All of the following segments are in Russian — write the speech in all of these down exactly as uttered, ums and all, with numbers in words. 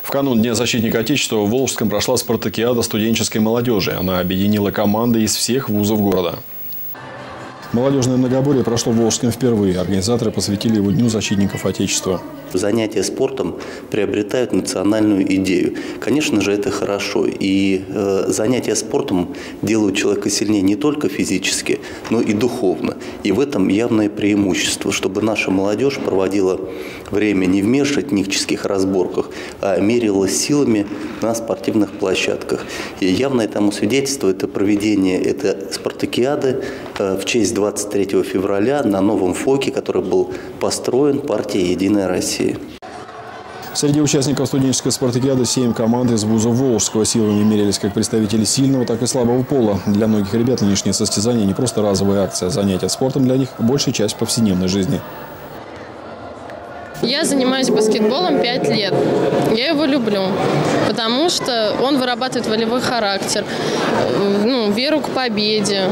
В канун Дня защитника Отечества в Волжском прошла спартакиада студенческой молодежи. Она объединила команды из всех вузов города. Молодежное многоборье прошло в Волжском впервые. Организаторы посвятили его Дню защитников Отечества. Занятия спортом приобретают национальную идею. Конечно же, это хорошо. И э, занятия спортом делают человека сильнее не только физически, но и духовно. И в этом явное преимущество, чтобы наша молодежь проводила время не в межэтнических разборках, а мерилась силами на спортивных площадках. И явное тому свидетельство – это проведение этой спартакиады э, в честь двадцать третьего февраля на новом ФОКе, который был построен партией «Единая Россия». Среди участников студенческой спартакиады семь команд из вузов Волжского. Силами мерились как представители сильного, так и слабого пола. Для многих ребят нынешнее состязание не просто разовая акция. Занятия спортом для них – большая часть повседневной жизни. Я занимаюсь баскетболом пять лет. Я его люблю, потому что он вырабатывает волевой характер, ну, веру к победе.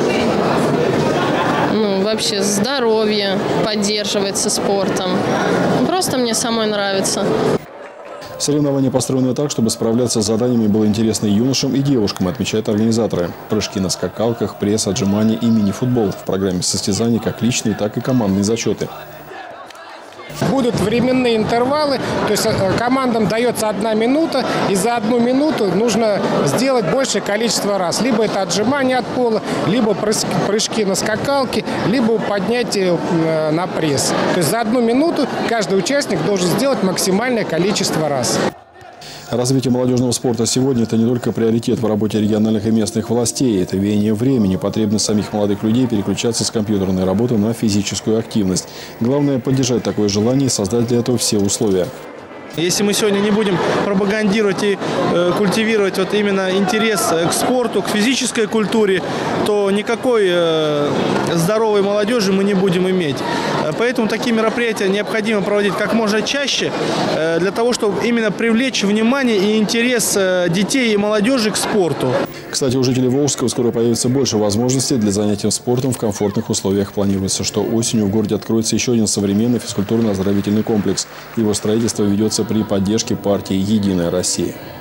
Ну, вообще здоровье поддерживается спортом. Просто мне самой нравится. Соревнования построены так, чтобы справляться с заданиями было интересно и юношам, и девушкам, отмечают организаторы. Прыжки на скакалках, пресс, отжимания и мини-футбол. В программе состязаний как личные, так и командные зачеты. Будут временные интервалы, то есть командам дается одна минута, и за одну минуту нужно сделать большее количество раз. Либо это отжимание от пола, либо прыжки на скакалке, либо поднятие на пресс. То есть за одну минуту каждый участник должен сделать максимальное количество раз. Развитие молодежного спорта сегодня – это не только приоритет в работе региональных и местных властей. Это веяние времени, потребность самих молодых людей переключаться с компьютерной работы на физическую активность. Главное – поддержать такое желание и создать для этого все условия. Если мы сегодня не будем пропагандировать и э, культивировать вот именно интерес к спорту, к физической культуре, то никакой э, здоровой молодежи мы не будем иметь. Поэтому такие мероприятия необходимо проводить как можно чаще, э, для того, чтобы именно привлечь внимание и интерес э, детей и молодежи к спорту. Кстати, у жителей Волжского скоро появится больше возможностей для занятий спортом в комфортных условиях. Планируется, что осенью в городе откроется еще один современный физкультурно-оздоровительный комплекс. Его строительство ведется при поддержке партии «Единая Россия».